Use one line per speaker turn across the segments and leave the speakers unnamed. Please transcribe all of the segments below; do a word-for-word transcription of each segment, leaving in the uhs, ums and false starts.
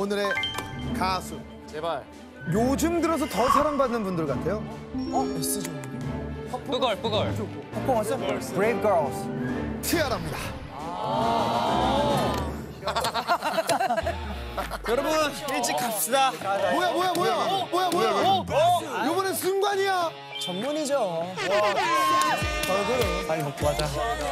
오늘의 가수.
제발.
요즘 들어서 더 사랑받는 분들 같아요.
어? 에스지.
뿌걸, 뿌걸.
poppo 왔어? Brave Girls.
티아라입니다.
여러분 일찍 갑시다.
뭐야 뭐야 뭐야 뭐야 뭐야. 요번엔 순간이야.
전문이죠. 얼굴은 빨리 먹고 가자.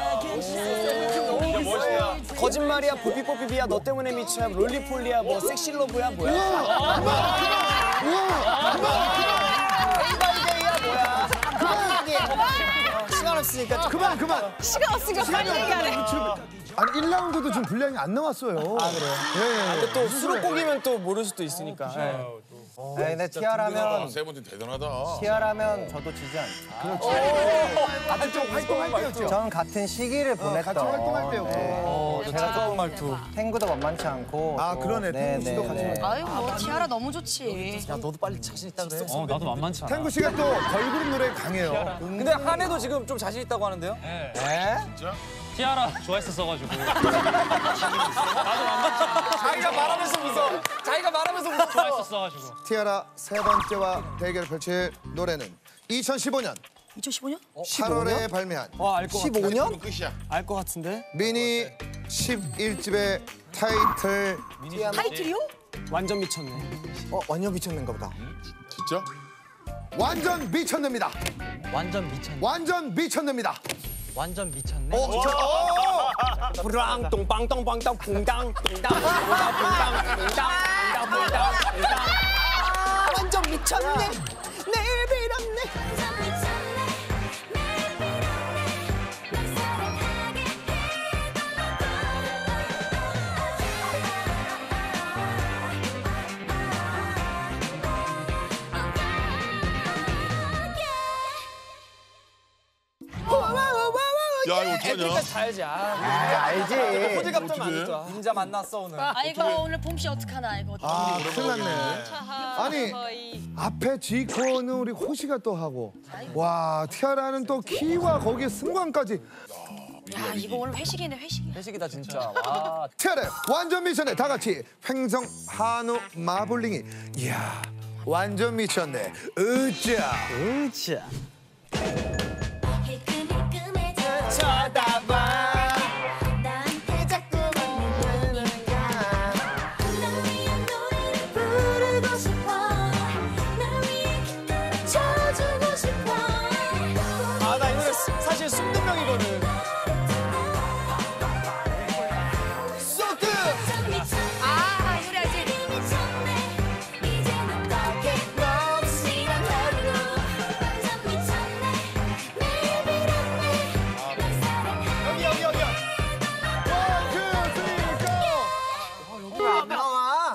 거짓말이야, 뽀삐뽀삐비야, 너 때문에 미쳐야, 롤리폴리야, 뭐 섹시러브야, 뭐야?
우와 그만 그만 우와
에이바이데이야, 뭐야? 그만 얘기해. 시간 없으니까
그만 그만.
시간 없으니까 빨리 얘기하래.
아니 일 라운드도 지금 분량이 안 나왔어요.
아 그래요?
예, 예, 예.
근데 또 수록곡이면 또 모를 수도 있으니까. 네.
네, 근데 티아라면
세 번째 대단하다.
티아라면 저도 지지 않죠.
그렇죠. 같이 좀 활동할 때였죠.
전 같은 시기를 보냈던.
같이 활동할 때였고.
네. 제가
차가운 말투.
탱구도 만만치 않고.
아
또-
그러네.
네,
탱구 씨도
네,
같이.
네.
활동.
아유 뭐 티아라 너무 좋지.
야 너도 빨리 자신 있다 그래.
어, 나도 만만치 않아.
탱구 씨가 또 걸그룹 노래에 강해요.
근데 한해도 지금 좀 자신 있다고 하는데요?
네.
네?
티아라 좋아했었어가지고.
자기가 말하면서 웃어. 자기가 말하면서 웃어.
좋아했었어가지고.
티아라 세 번째와 대결을 펼칠 노래는 이천십오 년
이천십오 년?
팔월에 발매한
와, 알 것 같아.
십오 년?
끝이야.
알 것 같은데?
미니 십일 집의 타이틀
타이틀이요?
완전 미쳤네.
어, 완전 미쳤는가 보다.
진짜?
완전 미쳤냅니다.
완전 미쳤네.
완전 미쳤냅니다.
완전 미쳤네.
어, 저, 어,
브랑 똥빵똥빵땅 붕당 붕당 붕당 붕당 붕당 붕당
완전 미쳤네. 내일 빌었네.
야 이거 어떡하냐?
애들까지 다 알지. 아,
아, 알지.
호들갑 좀 안 했죠. 닌자 만났어 오늘.
아이고 오늘 봄씨 어떡하나 이거.
아, 큰일 났네. 아니, 앞에 지코는 우리 호시가 또 하고, 와, 티아라는 또 키와 거기에 승관까지.
야 이거 오늘 회식이네 회식이.
회식이다 진짜. 와.
티아라 완전 미쳤네. 다 같이 횡성 한우 마블링이. 이야, 완전 미쳤네. 으짜.
으쌰.
쳐다봐.
나한테 자꾸만 눈이니까.
널 위한 노래를 부르고 싶어. 널 위해 기타를 쳐주고 싶어.
아, 나 이 노래 스- 사실 숨는 명이거든. 소트.
아, 이 노래 알지?
여기 여기 여기야.
안 나와.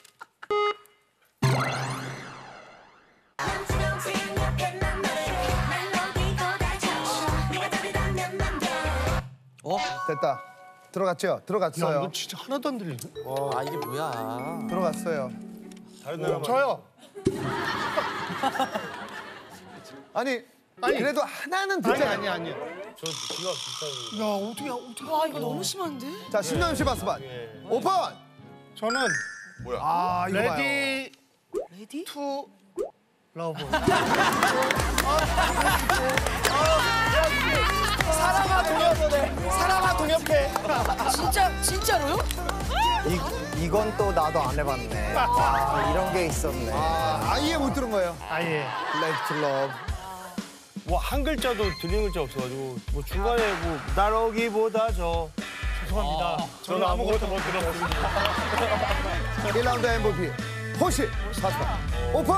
됐다. 들어갔죠? 들어갔어요.
너 진짜 하나도 안 들리네.
아, 이게 뭐야?
들어갔어요.
다른 나라
저요. 아니, 그래도 하나는 듣자. 아니, 아니, 아니.
와 이거 너무 심한데?
자, 신나영 씨 바스반. 오픈!
저는
뭐야?
아, 이거 봐요.
레디
레디?
투 러브.
사랑아 동엽해. 사랑아 동엽해.
진짜 진짜로요?
이, 이건 또 나도 안 해봤네. 아, 이런 게 있었네.
아, 아예 못 들은 거예요.
아예.
Left Love.
뭐 한 글자도 들린 글자 없어가지고 뭐 중간에 뭐 나러기보다 저 죄송합니다. 저는 아무것도 못 들었습니다.
일 라운드 엠브이피. 호시 바스반. 오픈!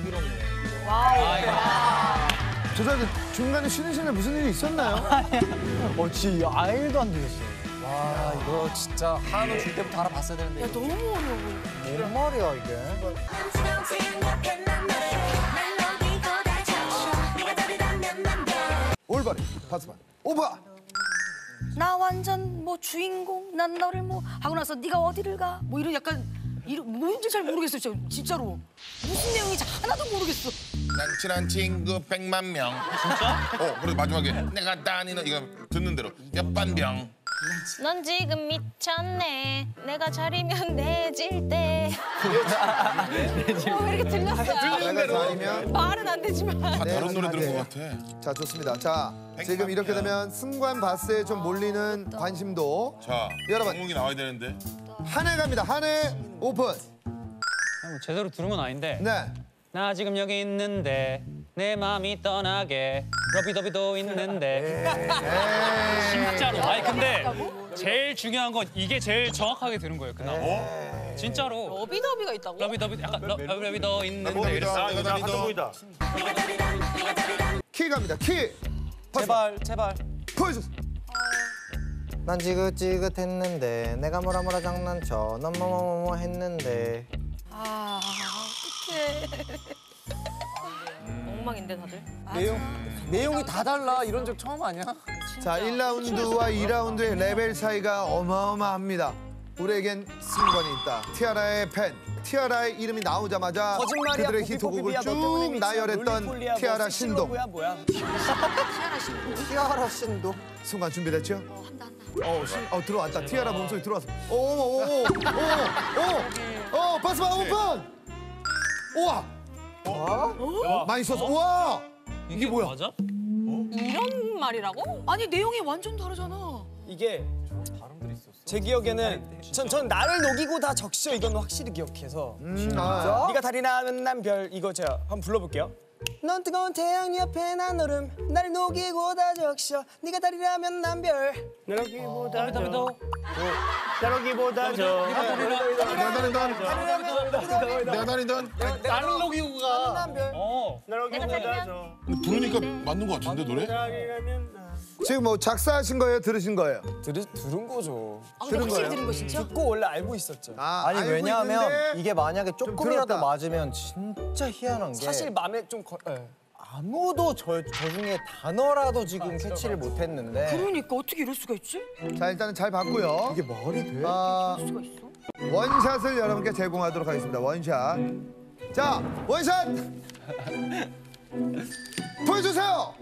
저 사람 중간에 쉬는 시간에 무슨 일이 있었나요?
어, 지 아일도 안 들렸어요.
와, 이거 진짜 한우 줄 때부터 알아봤어야 되는데.
야 너무 어려워 보여.
뭔 말이야, 이게.
올바리 바스반. 오버!
나 완전 뭐 주인공 난 너를 뭐 하고 나서 네가 어디를 가? 뭐 이런 약간 이런 뭔지 잘 모르겠어요 진짜, 진짜로 무슨 내용인지 하나도 모르겠어.
난 친한 친구 백만 명. 진짜? 어, 그리고 마지막에 내가 다니는 이거 듣는 대로 몇반병
넌 지금 미쳤네. 내가 차리면 내질 때. 어, 왜 이렇게 들렸어요?
내가 잘이면
말은 안 되지만.
다
네,
다른 노래 들은 것
하게.
같아.
자 좋습니다. 자 지금 이렇게 되면 승관 바스에 좀 몰리는 관심도
자,
여러분.
영웅이 나와야 되는데.
한해 갑니다. 한해 오픈.
뭐 제대로 들은 건 아닌데.
네.
나 지금 여기 있는데 내 마음이 떠나게 러비더비도 있는데. 진짜로. 아니 근데 제일 중요한 건 이게 제일 정확하게 들은 거예요 그날.
어?
진짜로.
러비더비가 있다고?
러비더비 약간 러- 러비더 있는데
러비더비다.
이랬어.
아, 이거 핫도 보이다.
키 갑니다. 키.
제발 제발.
보여주세요.
난 지긋지긋했는데 내가 뭐라 뭐라 장난쳐 넌 뭐뭐뭐 했는데
아 어떡해.
엉망인데 다들.
내용 내용이 다 달라. 이런 적 처음 아니야?
자 일 라운드와 이 라운드의 레벨 차이가 어마어마합니다. 우리에겐 승관이 있다. 티아라의 팬. 티아라의 이름이 나오자마자
거짓말이야.
그들의
뽀삐,
히트곡을
뽀삐비야, 너 때문에
쭉
미쳐.
나열했던
롤리폴리야, 뭐
티아라
섹시
신동.
러브야, 뭐야?
티아라 신도
순간 준비됐죠?
한다 한다.
어, 신, 어 들어왔다. 티아라 몸소리 들어왔어. 오오오오오오 어, 바스바 오픈. 우와. 어? 많이 썼어. 우와. 이게 뭐야?
맞아?
이런 말이라고?
아니 내용이 완전 다르잖아.
이게 제 기억에는 전, 전 나를 녹이고 다 적셔 이건 확실히 기억해서
음, 아.
네가 달이 나면 난 별 이거 제가 한번 불러볼게요. 넌 뜨거운 태양 옆에 난 얼음 날 녹이고 다 적셔 네가 달이라면 난 별
나르기보다 저.
러비더비도.
나르기보다 저.
내가 다른다.
내가 다니던.
나를 녹이고 가난별
어.
나르기보다 저.
근데 부르니까 맞는 것 같은데 노래?
달이라면 나.
지금 뭐 작사하신 거예요? 들으신 거예요?
들, 들은 거죠.
아, 근데
들은
확실히
거예요?
들은 거 진짜?
듣고 원래 알고 있었죠.
아,
아니
알고
왜냐하면
있는데
이게 만약에 조금이라도
들었다.
맞으면 진짜 희한한 게
사실 마음에 좀 걸. 예.
아무도 저, 저 중에 단어라도 지금 캐치를 못했는데
그러니까 어떻게 이럴 수가 있지?
자 일단은 잘 봤고요.
이게 말이 돼?
아,
이럴 수가 있어?
원샷을 여러분께 제공하도록 하겠습니다. 원샷. 자, 원샷 보여주세요.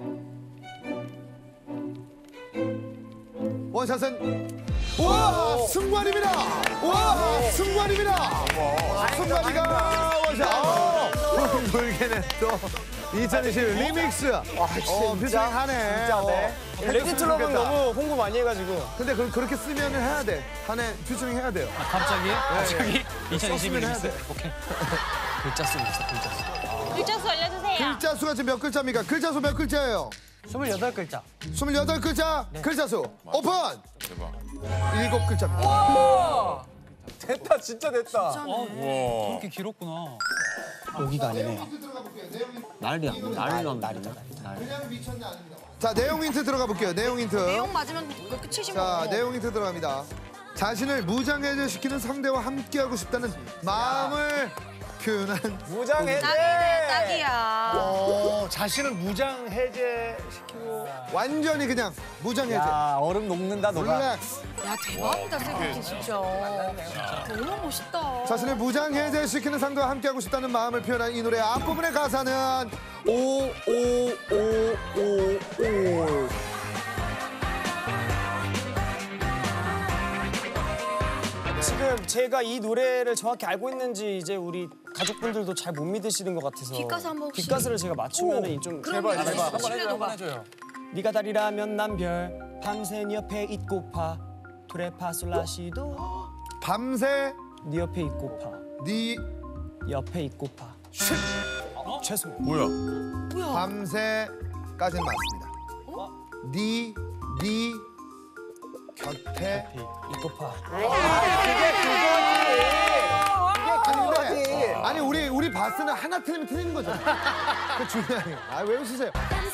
원샷은 와 승관입니다. 와 승관입니다. 승관이가 원샷. 불개는 또 이천이십일 리믹스. 어, 비슷하네.
진짜 네. 레디틀럽은 너무 홍보 많이 해가지고.
근데 그, 그렇게 쓰면 해야 돼. 한해 퓨처링 해야 돼요.
갑자기? 갑자기? 이천이십일
썼으면 해야
리믹스?
돼.
오케이. 글자 쓰고 있어 글자 수.
글자 수 알려주세요.
글자 수가 지금 몇 글자입니까? 글자 수 몇 글자예요?
스물여덟 글자.
스물여덟 글자 글자 수 오픈!
대박.
일곱 글자입니다.
됐다 진짜 됐다.
와.
그렇게 길었구나.
여기가 아니네.
난리 안 난리 난 날이다.
자, 내용 힌트 들어가 볼게요. 내용 힌트.
내용 맞으면 그 끝이지 뭐.
자, 내용 힌트 들어갑니다. 자신을 무장해제시키는 상대와 함께하고 싶다는 마음을 표현한
무장해제.
딱이네 딱이야.
어, 자신을 무장 해제시키고.
완전히 그냥 무장해제.
야 얼음 녹는다 너가.
릴렉스.
야 대박이다 세븐틴 진짜. 너무 멋있다.
자신을 무장해제시키는 상대와 함께하고 싶다는 마음을 표현한 이 노래 앞부분의 가사는 오, 오, 오, 오, 오.
지금 제가 이 노래를 정확히 알고 있는지 이제 우리 가족분들도 잘 못 믿으시는 것 같아서
뒷가사 한번 혹시.
뒷가사를 제가 맞추면은 좀
그러면
제발 제발
한번 해줘요, 한번
해줘요.
네가 달이라면 난 별 밤새 네 옆에 있고파 도레파솔라시도
밤새
네 옆에 있고파
네
옆에 있고파
쉿.
죄송
뭐야?
뭐야?
밤새까지는 맞습니다. 네, 네 곁에
있고파
아니 근데 아니 우리 우리 바스는 하나 틀리면 틀리는 거죠. 그 중요한 게. 아 왜 웃으세요?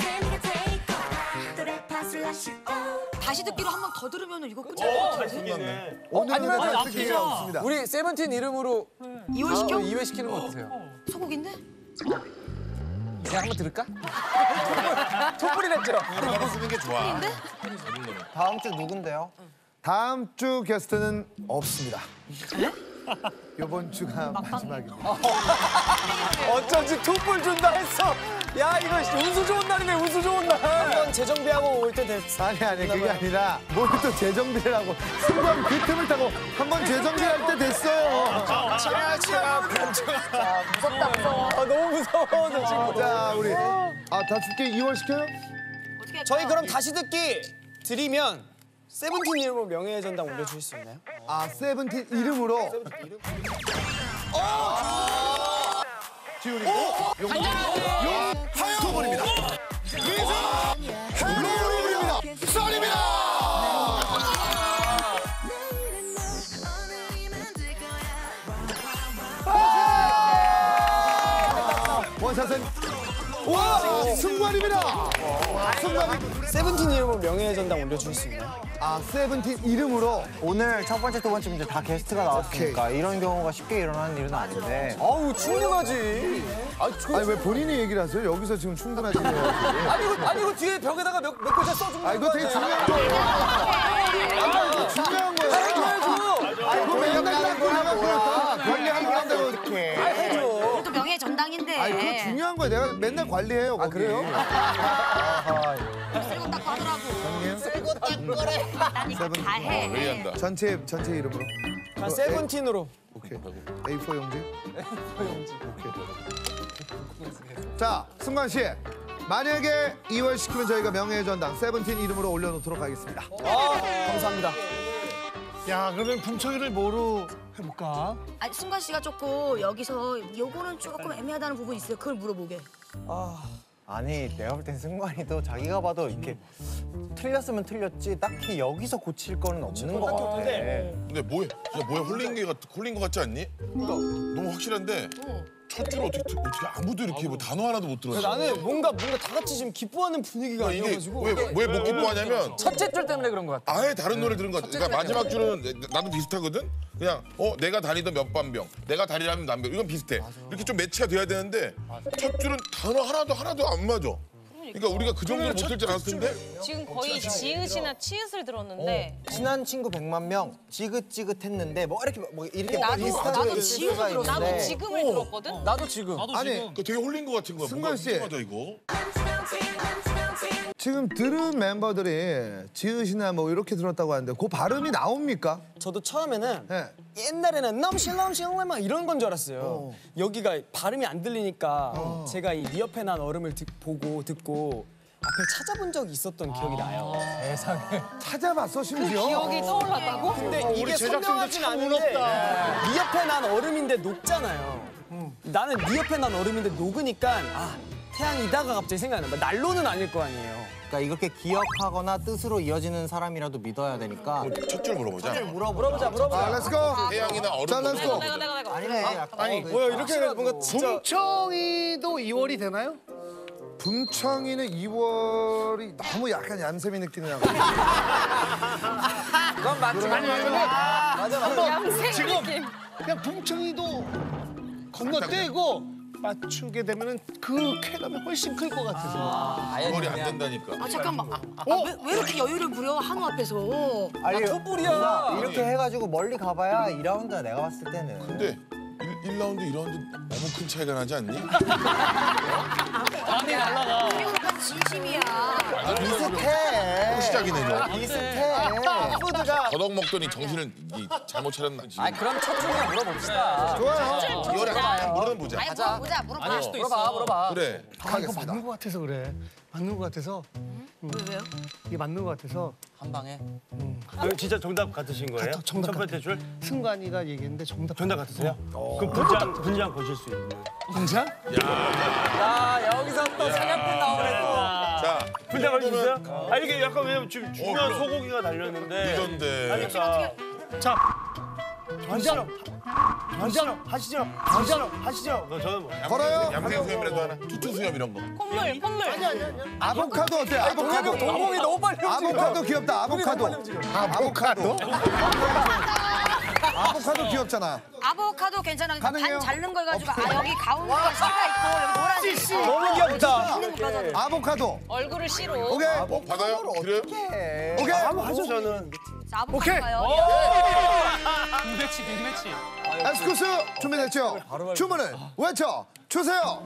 다시 듣기로 한 번 더 들으면 이거 끝이
잘생겼네.
오늘은
아니면
잘
나쁘지
쓰기가
않아.
없습니다.
우리 세븐틴 이름으로
이월시켜?
이회시키는 거 어떠세요?
소곡인데?
그냥 한번 들을까? 촛불이랬죠?
바로 쓰는 게 좋아.
인데?
다음 주 누군데요?
다음 주 게스트는 없습니다. 이번 주가 마지막입니다.
어쩐지 투뿔 준다 했어. 야 이거 운수 좋은 날이네 운수 좋은 날. 한번 재정비하고 올 때 됐어.
아니 아니 그게 아니라 뭘 또 재정비를 하고 순간 그 틈을 타고 한번 재정비할 때 됐어요.
차야 차야 무섭다 무서워. 아, 너무 무서워 저 친구.
자 우리 아 다 줄게 이월 시켜요?
어떻게 할까요?
저희 그럼 다시 듣기 드리면 세븐틴 이름으로 명예의 전당 올려주실 수 있나요?
아 세븐틴 이름으로. 지훈이. 용. 하영원입니다. 이승. 로울입니다. 썰입니다. 원샷은 와 승관입니다. 승관이.
세븐틴 이름으로 명예의 전당 올려주실 수 있나요?
아 세븐틴 이름으로.
오늘 첫 번째, 두 번째 문제 다 게스트가 나왔으니까 이런 경우가 쉽게 일어나는 일은 아닌데.
아우 충분하지.
아니 왜 본인이 얘기를 하세요? 여기서 지금 충분하지.
아니 이거 아니 이거 뒤에 벽에다가 몇, 몇 글자 써주면
아 이거 되게 중요한 거예요. 아 이거 중요한 거예요. 아 이거 맨날 딱 보내면 그렇다. 관리하는 사람들 어떻게?
그래도 명예 전당인데.
아 그거 중요한 거예요. 내가 맨날 관리해요. 아 그래요?
쓸고 닦고 하더라고.
쓸고
닦고래. 난 이거 다 해.
회의한다.
전체 전체 이름으로.
아, 세븐틴으로.
오케이. 에이포 용지. 오케이. 자 승관 씨. 만약에 이월 시키면 저희가 명예의 전당 세븐틴 이름으로 올려놓도록 하겠습니다.
아 감사합니다.
야 그러면 붕청이를 뭐로 해볼까?
아니 승관 씨가 조금 여기서 요거는 조금 애매하다는 부분이 있어요. 그걸 물어보게.
아니 내가 볼 땐 승관이도 자기가 봐도 이렇게 틀렸으면 틀렸지 딱히 여기서 고칠 거는 없는 것 같아.
근데 뭐야? 진짜 뭐야? 홀린 게 같, 홀린 거 같지 않니? 너무 확실한데 첫 줄 어떻게 어떻게 아무도 이렇게 뭐 단어 하나도 못 들었어.
나는 뭔가 뭔가 다 같이 지금 기뻐하는 분위기가
이게
아니어가지고.
왜왜 못 기뻐하냐면
첫째 줄 때문에 그런 것 같아.
아예 다른 노래 들은 것 같아. 그러니까 마지막 줄은 나도 비슷하거든. 그냥 어 내가 다니던 몇반병, 내가 다니라면 남병 이건 비슷해. 이렇게 좀 매치가 돼야 되는데 첫 줄은 단어 하나도 하나도 안 맞아. 그러니까 우리가 그 정도로 못 들지 않았을 텐데.
지금 거의 지읒이나 치읒을 들었는데
친한 친구 백만 명 지긋지긋했는데 뭐 이렇게 뭐 이렇게
나도-
비슷한
나도
게
지금
있을 수가
나도
있는데.
지금을 들었거든.
나도 지금.
나도
아니,
지금
그 되게 홀린 것 같은 거야.
승관 씨.
맞아 이거.
지금 들은 멤버들이 지읒이나 뭐 이렇게 들었다고 하는데 그 발음이 나옵니까?
저도 처음에는
네.
옛날에는 넘실 넘실 막 이런 건 줄 알았어요. 여기가 발음이 안 들리니까 제가 이 네 옆에 난 얼음을 듣, 보고 듣고 앞에 찾아본 적이 있었던 기억이 나요. 세상에.
찾아봤어 심지어?
기억이 떠올랐다고?
근데
우리
이게
제작진들
선명하진
참
않은데
부럽다.
네 옆에 난 얼음인데 녹잖아요. 나는 네 옆에 난 얼음인데 녹으니까 아 태양이다가 갑자기 생각나. 난로는 아닐 거 아니에요.
그러니까 이렇게 기억하거나 뜻으로 이어지는 사람이라도 믿어야 되니까.
첫 줄 물어보자.
물어보자 물어보자.
아 렛츠고.
태양이나 얼음.
자 렛츠고.
내가 내가 내가.
아니네. 약간
아니,
그-
뭐야 이렇게 뭔가 진짜
붕청이도 이월이 되나요?
붕청이는 이월이 너무 약간 얌샘이 느끼는 양.
그건 맞지.
아니 맞아 맞아.
양생
지금
느낌.
그냥 붕청이도 건너뛰고 맞추게 되면은 그 쾌감이 훨씬 클 것 같아서.
이월이 안 된다니까.
아 잠깐만. 아, 왜, 왜 이렇게 여유를 부려 한우 앞에서?
아니
촛불이야.
누나, 이렇게 해가지고 멀리 가봐야 이 라운드야 내가 봤을 때는.
근데 일 라운드, 이 라운드 너무 큰 차이가 나지 않니?
반이 날라가.
이거가 진심이야.
비슷해.
시작이네 너.
비슷해.
푸드가.
더덕 먹더니 정신을 이, 잘못 차렸나 지금.
아 그럼 첫 줄이나 물어봅시다.
좋아요.
이월이 한번 물어보자.
아니 물어보자 물어봐.
아닐 수도 있어.
물어봐 물어봐.
그래.
아 이거
하겠습니다.
맞는 것 같아서 그래. 맞는 것 같아서.
왜 왜요?
이게 맞는 것 같아서.
한 방에.
진짜 정답 같으신 거예요? 정답 첫 번째 줄? 승관이가 얘기했는데 정답. 정답 같으세요? 그럼 분장 분장 거실 수 있는. 분장?
야 여기서 또 사냥꾼 나오네 또.
자,
분장 거실 수 있어요? 아 이게 약간 왜냐면 지금 중요한
그럼.
소고기가 달렸는데.
이건데.
그러니까. 자. 분장. 분장 하시죠. 분장 하시죠. 너 저는 뭐.
걸어요.
양생 수염이라도 하나. 투투 수염 이런 거.
콧물 콧물.
아보카도 어때? 아보카도.
동공이 너무 빨리 움직여.
아보카도 귀엽다. 아보카도. 아보카도. 아보카도 귀엽잖아.
아보카도 괜찮아.
가능해요?
반 자른 걸 가지고 아 여기 가운데가 씨가 있고 여기 노란색 있고.
너무 귀엽다.
있는 거 빠져.
아보카도.
얼굴을 씨로.
오케이.
어, 받아요? 그래요?
오케이.
한번 하죠 저는.
자, 아보카도 가요.
빅매치 빅매치.
에스쿠스 준비됐죠? 주문을 외쳐 주세요.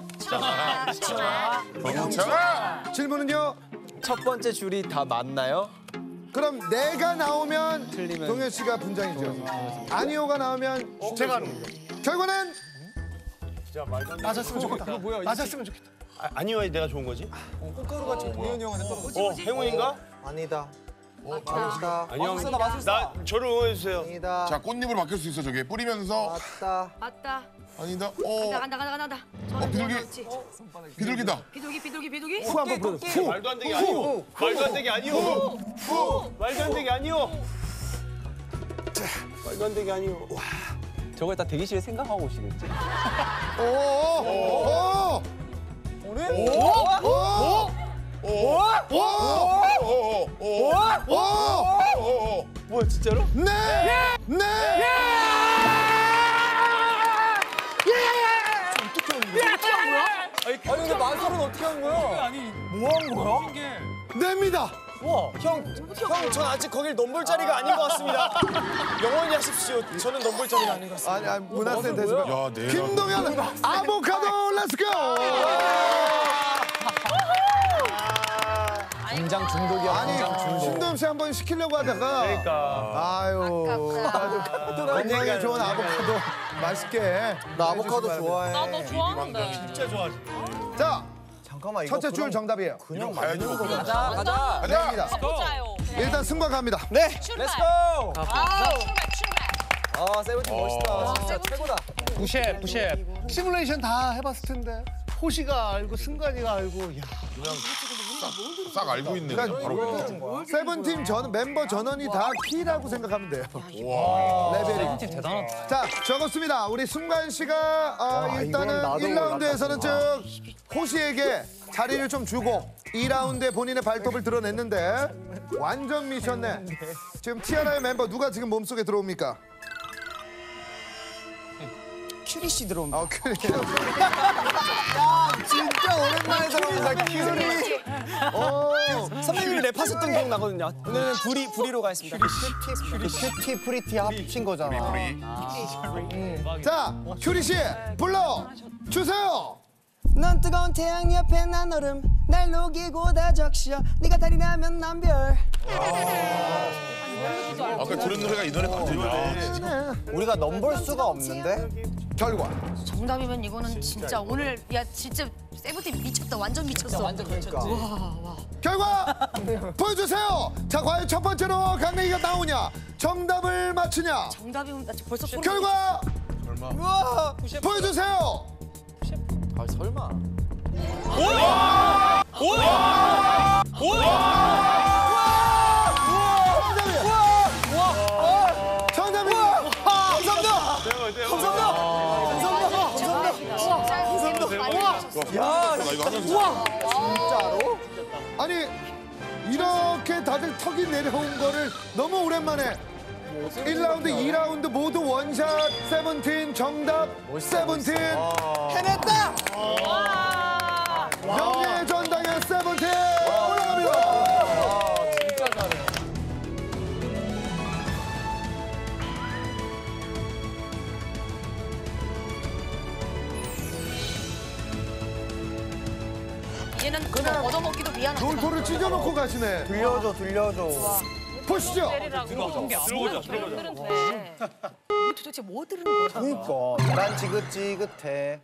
멍청아!
질문은요?
첫 번째 줄이 다 맞나요?
그럼 내가 나오면
틀리면-
동현 씨가 분장이죠. 아니오가 나오면
제가 하는 거예요.
결과는
맞았으면 좋겠다. 그거 뭐야? 맞았으면 좋겠다. 아, 아니요, 내가 좋은 거지?
꽃가루가 지금 동현이 형한테 떨어졌어.
어, 행운인가?
아니다. 아니다.
아니요. 나 저를 응원해 주세요.
아니다.
자, 꽃잎으로 바뀔 수 있어, 저게. 뿌리면서.
맞다.
맞다.
아니다. 어,
간다 간다 간다 간다.
어, 비둘기. 비둘기다.
비둘기 비둘기 비둘기.
후 한번 불러. 후.
말도 안 되게 아니오. 말도 안 되게 아니오. 말도 안 되게 아니오. 말도 안 되게 아니오.
저거 다 대기실에 생각하고 오시겠지?
오. 오.
오늘?
오. 오.
오!
오.
오! 오! 오!
오.
오!
뭐야 진짜로?
네. 네.
아니 근데 만설은 어떻게 한 거야? 아니 뭐 한 거야?
냅니다.
와, 형, 형, 전 아직 거길 넘볼 자리가 아닌 것 같습니다. 영원히 하십시오. 저는 넘볼 자리가 아닌 것 같습니다.
아니, 아니 문화센터에서
야, 내가.
김동현 아보카도 렛츠고.
긴장 중독이야.
아니
긴장 중독.
신동엽 씨 한번 시키려고 하다가
그러니까.
아유 건강에 좋은 아보카도 맛있게
나 아보카도 좋아해.
나 너 좋아하는데.
진짜 좋아하지.
자
잠깐만 이거
첫째 줄
그럼
정답이에요.
그냥
가야지,
맞는
뭐.
거잖아.
가자, 가자.
가자!
냅니다.
보자요.
일단 승관 갑니다.
네,
출발.
렛츠고.
아우, 출발 출발.
아, 세븐틴 멋있다. 진짜 최고다.
부셰 부셰.
시뮬레이션 다 해봤을 텐데. 호시가 알고 승관이가 알고. 야.
싹 알고 있네.
그러니까
바로.
세븐팀 전 멤버 전원이 다 키라고 생각하면 돼요.
와.
레벨이.
팀 대단하다.
자 적었습니다. 우리 승관 씨가 어,
이건
일단은
나도
일 라운드에서는 쭉
몰랐다.
호시에게 자리를 좀 주고 이 라운드에 본인의 발톱을 드러냈는데 완전 미쳤네. 지금 티아라의 멤버 누가 지금 몸속에 들어옵니까?
큐리 씨 들어온다.
아, 그래.
진짜 오랜만에 들어온다. 큐리.
어,
선배님이 랩하셨던 기억 나거든요. 오늘은 부리 부리로 가겠습니다.
큐티 프리티 합친 거잖아.
자, 큐리 씨 불러 주세요.
넌 뜨거운 태양 옆에 난 얼음 날 녹이고 다 적셔 네가 달이 나면 난 별.
아까 들은 노래가 이 노래 맞아.
우리가 넘볼 수가 없는데.
결과
정답이면 이거는 진짜 오늘 야 진짜 세븐틴 미쳤다. 완전 미쳤어. 완전
미쳤지.
결과 보여주세요. 자, 과연 첫 번째로 강냉이가 나오냐? 정답을 맞추냐?
정답이면 나 지금 벌써 소름
결과
우와.
보여주세요.
아 설마.
정답이야. 감사합니다.
야, 나 이거 하면서.
진짜로?
아니 이렇게 다들 턱이 내려온 거를 너무 오랜만에 일 라운드, 이 라운드 모두 원샷 세븐틴 정답 세븐틴
해냈다.
명예의 전당의 세븐틴 올라갑니다.
진짜 잘해.
얘는 그냥 얻어먹기도 미안하다.
놀토를 찢어놓고 가시네.
들려줘 들려줘.
보시죠.
들어보자. 들어보자. 들은 돼.
우리 도대체 뭐 들은 거야?
그러니까 난 지긋지긋해.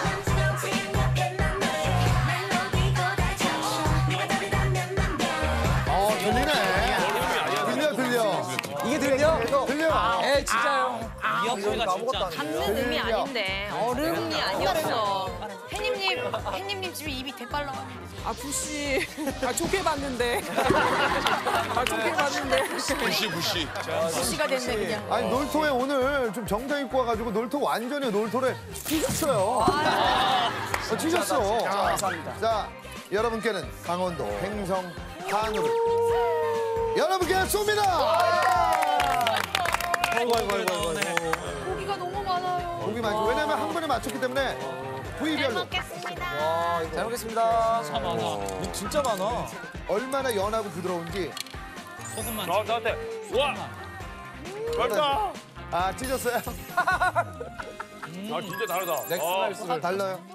어, 들리네. 들려, 들려.
이게 들려?
들려.
에 진짜요.
이 목소리가 진짜.
담는 의미 아닌데 얼음이 아니었어. 혜님님, 혜님님 집에 입이 대빨라.
아 부씨 아 좋게 봤는데 아 좋게 봤는데
부시, 부시.
부시가 됐네 그냥.
아니 놀토에 오늘 좀 정장 입고 와가지고 놀토 완전히 놀토를 찢었어요. 어, 찢었어.
감사합니다.
자, 여러분께는 강원도 횡성 한우를 여러분께 쏩니다.
아이고 아이고 아이고 아이고.
고기가 너무 많아요.
고기 많죠. 왜냐면 한 번에 맞췄기 때문에 부위별로
먹겠습니다.
잘 먹겠습니다.
진짜 많아.
이거 진짜 많아.
얼마나 연하고 부드러운지.
소금만.
나 나한테. 와. 맛있다.
아 찢었어요?
아 진짜 다르다.
넥스라이스를 달라요.